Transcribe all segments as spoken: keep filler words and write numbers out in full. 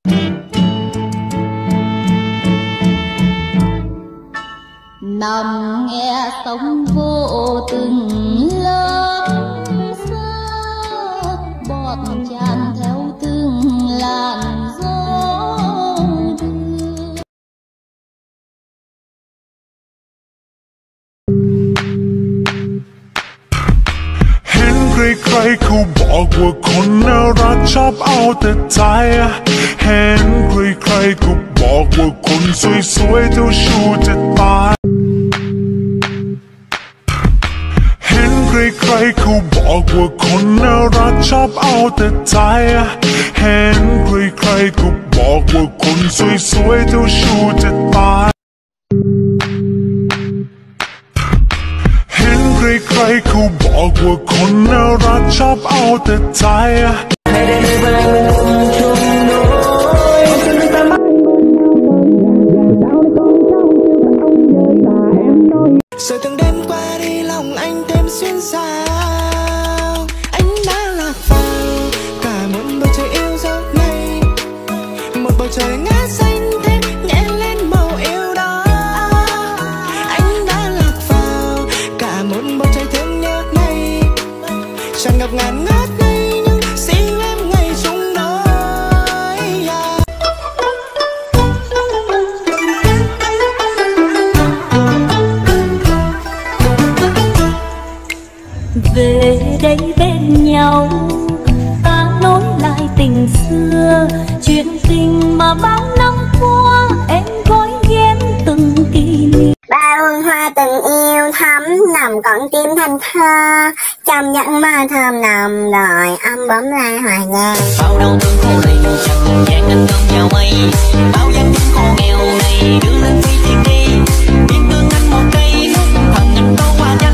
nằm nghe sóng vô từng lớp xa, bọt tràn theo từng làn gió đưa. เห็นใครๆเขาบอกว่าคนน่ารักชอบเอาแต่ใจเห็นใครๆเขาบอกว่าคนสวยๆเจ้าชู้จะตายเห็นใครๆเขาบอกว่าคนน่ารักชอบเอาแต่ใจเห็นใครๆเขาบอกว่าคนสวยๆเจ้าชู้จะตายเห็นใครๆเขาบอกว่าคนน่ารักชอบเอาแต่ใจ rồi từng đêm qua đi lòng anh thêm xuyên xao, anh đã lạc vào cả một bầu trời yêu dấu này, một bầu trời ngát xanh thêm nhẹ lên màu yêu đó. Anh đã lạc vào cả một bầu trời thương nhớ này, tràn ngập ngàn ngát ngây nhưng xin em ngày chung đôi. Về đây bên nhau ta nối lại tình xưa, chuyện tình mà bao năm qua em gói ghém từng kỷ niệm. Ba bông hoa từng yêu thắm nằm con tim thành thơ, trong những mơ thơm nồng đòi âm bấm lại hoài ngàn. Bao đau thương khô này chẳng gian anh không vào mây, bao gian những khô nghèo này đưa lên phi thiên đi, biết thương anh một cây thần anh đâu qua nhanh.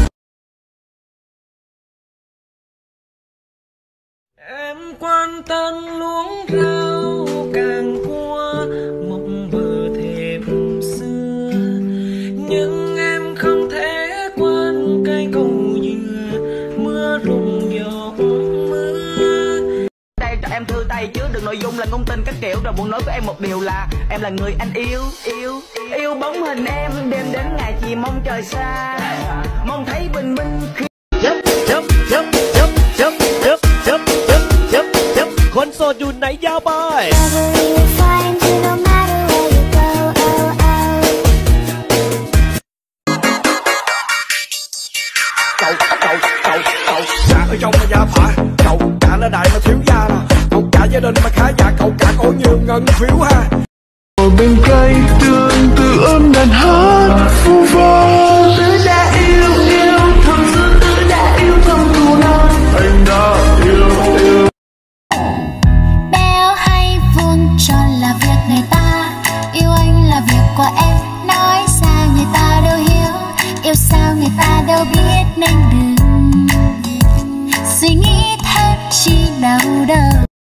Em quan tâm luống rau càng qua mộng bờ thềm xưa, nhưng em không thể quên cây cầu dừa mưa rụng giọt mưa. Đây cho em thư tay chứ đừng nội dung là ngôn tình các kiểu, rồi muốn nói với em một điều là em là người anh yêu yêu yêu bóng hình em đêm đến ngày chỉ mong trời xa, mong thấy bình minh khi chấp chấp chấp chấp chấp chấp chấp chấp chấp chấp คนโสดอยู่ไหนยาวไปcậu cậu cậu cậu cả ở trong là gia phả, cậu cả là đại mà thiếu gia nè, cậu cả gia đình mà khá giả, cậu cả có nhiều ngân phiếu ha. Ở bên cây tương tự ôm đàn hát vu vơ, Tự đã yêu yêu thầm sự tự đã yêu thầm thù non, anh đã yêu yêu. Đeo hay vuông tròn là việc người ta, yêu anh là việc của em, nói sao người ta đâu hiểu, yêu sao người ta đâu biết nên đừng suy nghĩ thêm chi đau đầu.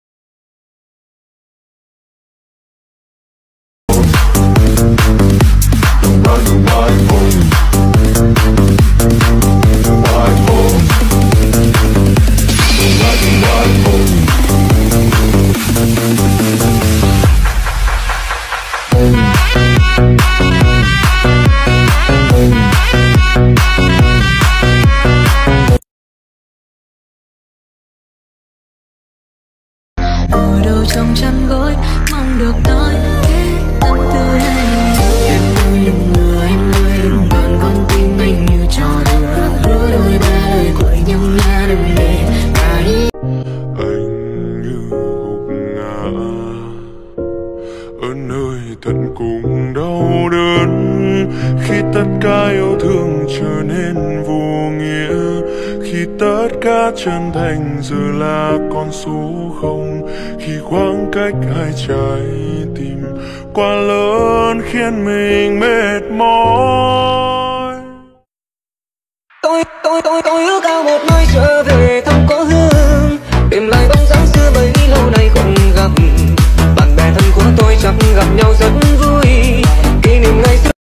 Ở đâu trong chăn gối mong được nói hết tâm tư này. Em ơi đừng ngờ, em ơi đừng buồn, con tim anh như trò đùa, hứa đôi ba lời quậy nhưng nha đừng để ta đi. Anh như gục ngã ở nơi tận cùng đau đớn, khi tất cả yêu thương trở nên vô nghĩa, khi tất cả chân thành giờ là con số không, khi khoảng cách hai trái tim quá lớn khiến mình mệt mỏi. Tôi tôi tôi tôi ước ao một nơi trở về thăm có hương, tìm lại bóng dáng xưa bởi vì lâu nay không gặp, bạn bè thân của tôi chắc gặp nhau rất vui, kỷ niệm ngày xưa.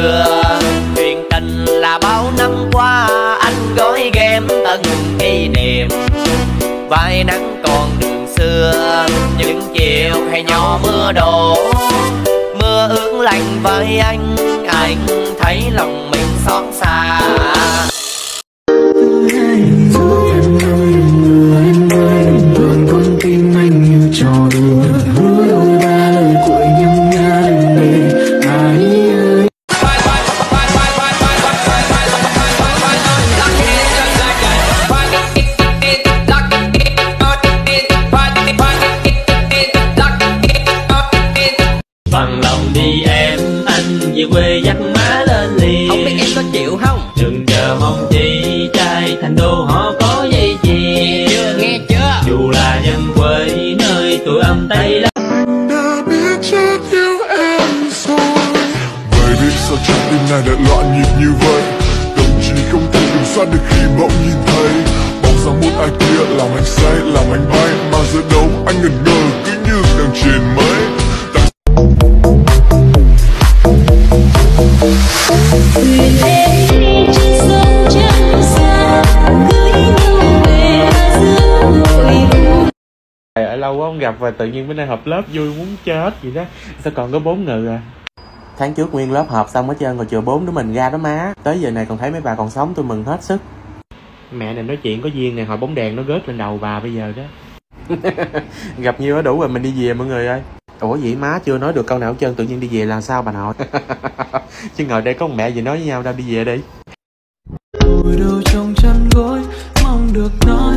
xưa. Chuyện tình là bao năm qua anh gói ghém tận kỷ niệm. Vai nắng còn đường xưa, những chiều hay nhỏ mưa đổ. Mưa ướt lạnh với anh, anh thấy lòng mình xót xa. Bằng lòng đi em, anh về quê dắt má lên liền. Không biết em có chịu không? Đừng chờ mong chi, trai thành đô họ có dây chuyền. Chưa nghe chưa? Dù là dân quê nơi tụi âm Tây lắm. Anh đã biết chắc yêu em rồi. Vậy đi sao trái tim này lại loạn nhịp như vậy? Tâm trí không thể kiểm soát được khi bỗng nhìn thấy bóng dáng một ai kia làm anh say, làm anh bay. Mà giữa đâu anh ngẩn ngơ cứ như đang trên mây. Ở lâu quá không gặp và tự nhiên bữa nay họp lớp vui muốn chết vậy đó. Sao còn có bốn người à? Tháng trước nguyên lớp họp xong hết trơn rồi, chừa bốn đứa mình ra đó má. Tới giờ này còn thấy mấy bà còn sống tôi mừng hết sức. Mẹ này nói chuyện có duyên này, hồi bóng đèn nó rớt lên đầu bà bây giờ đó. Gặp nhiêu đó đủ rồi, mình đi về mọi người ơi. Ủa vậy má chưa nói được câu nào hết trơn, tự nhiên đi về là sao bà nội? Chứ ngồi đây có một mẹ gì nói với nhau đâu, đi về đi. Ngồi đâu trong chăn gối mong được nói